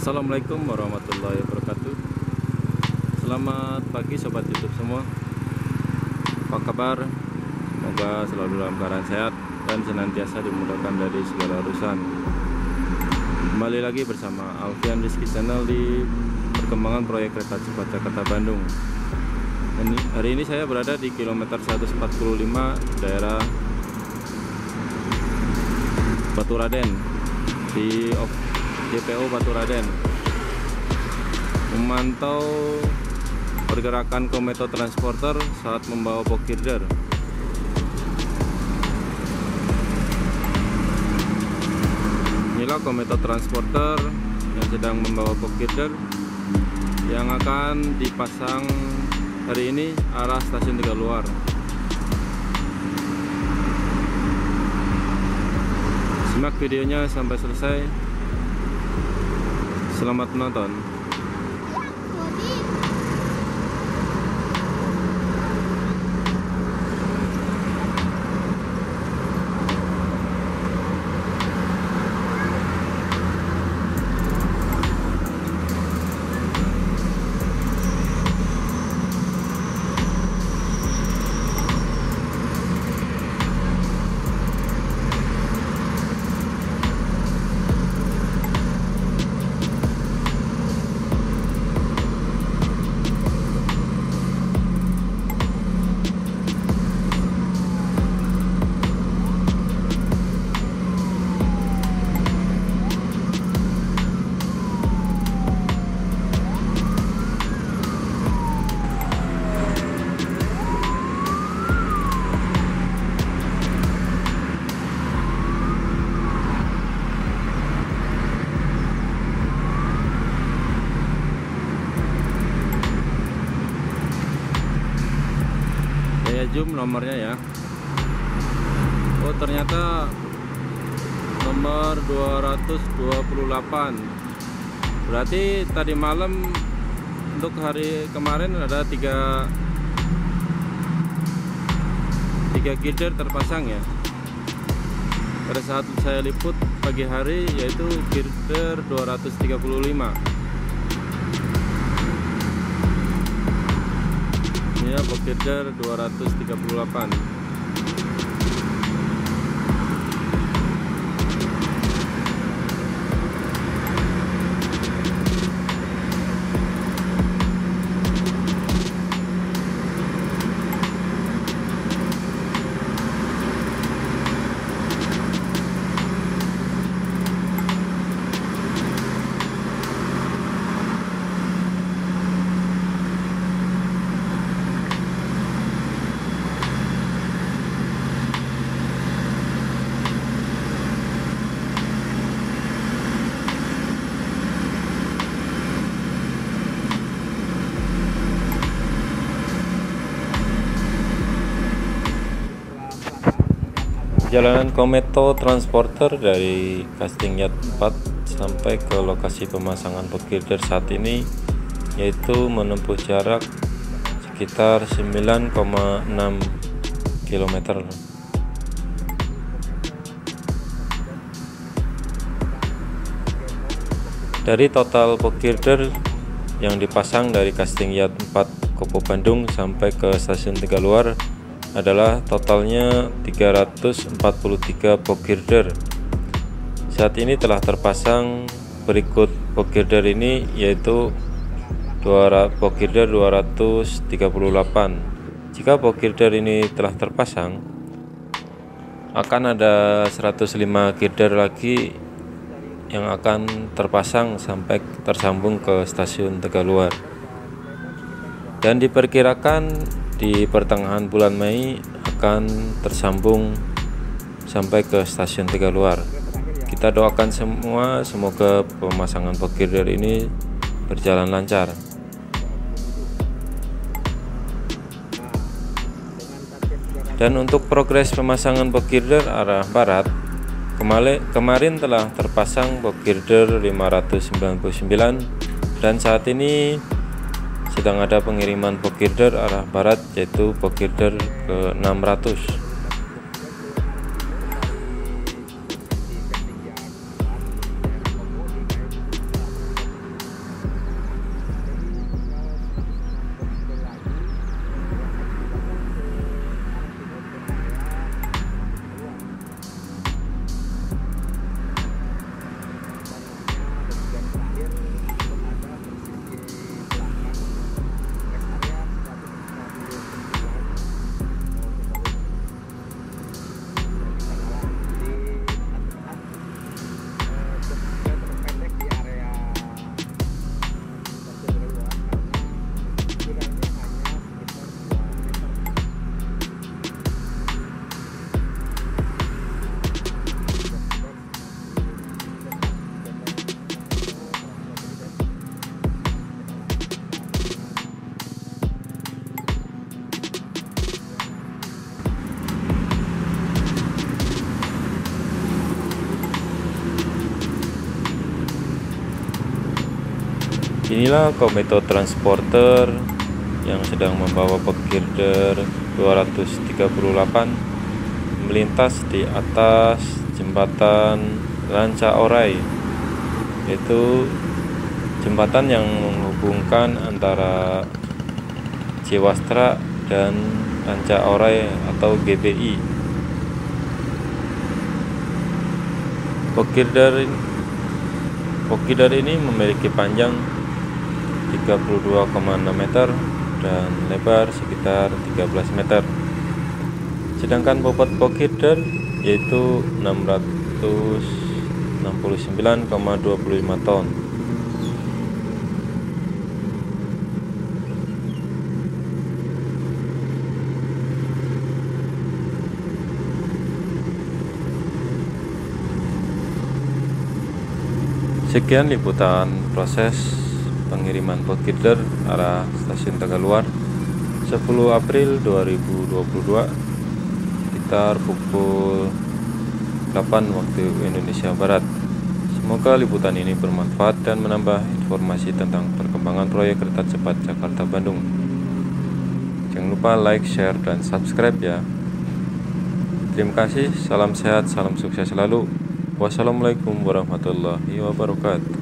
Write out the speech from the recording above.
Assalamualaikum warahmatullahi wabarakatuh. Selamat pagi sobat YouTube semua. Apa kabar? Semoga selalu dalam keadaan sehat dan senantiasa dimudahkan dari segala urusan. Kembali lagi bersama Alfian Rizky Channel di perkembangan proyek kereta cepat Jakarta Bandung. Hari ini saya berada di kilometer 145 daerah Baturaden di JPO Baturaden, memantau pergerakan Kometo Transporter saat membawa box girder. Inilah Kometo Transporter yang sedang membawa box girder yang akan dipasang hari ini arah stasiun Tegaluar. Simak videonya sampai selesai. Selamat menonton. Saya zoom nomornya ya. Oh, ternyata nomor 228. Berarti tadi malam untuk hari kemarin ada tiga girder terpasang ya. Pada saat saya liput pagi hari, yaitu girder 235. Ya, box girder 238. Perjalanan Kometo Transporter dari Casting Yard 4 sampai ke lokasi pemasangan box girder saat ini yaitu menempuh jarak sekitar 9,6 km. Dari total box girder yang dipasang dari Casting Yard 4 Kopo Bandung sampai ke stasiun Tegaluar adalah totalnya 343 box girder. Saat ini telah terpasang berikut box girder ini, yaitu box girder 238. Jika box girder ini telah terpasang, akan ada 105 girder lagi yang akan terpasang sampai tersambung ke stasiun Tegaluar, dan diperkirakan di pertengahan bulan Mei akan tersambung sampai ke stasiun Tegaluar. Kita doakan semua semoga pemasangan box girder ini berjalan lancar. Dan untuk progres pemasangan box girder arah barat, kemarin telah terpasang box girder 599 dan saat ini sedang ada pengiriman box girder arah barat, yaitu box girder ke 600. Inilah Kometo Transporter yang sedang membawa Pokgirder 238 melintas di atas jembatan Ranca Orai, yaitu jembatan yang menghubungkan antara Ciwastra dan Ranca Orai atau GBI. Pokgirder ini memiliki panjang 32,6 meter dan lebar sekitar 13 meter. Sedangkan bobot Pokgirder yaitu 669,25 ton. Sekian liputan proses pengiriman Pokgirder arah stasiun Tegaluar 10 April 2022 sekitar pukul 8 waktu Indonesia Barat. Semoga liputan ini bermanfaat dan menambah informasi tentang perkembangan proyek kereta cepat Jakarta-Bandung. Jangan lupa like, share, dan subscribe ya. Terima kasih, salam sehat, salam sukses selalu. Wassalamualaikum warahmatullahi wabarakatuh.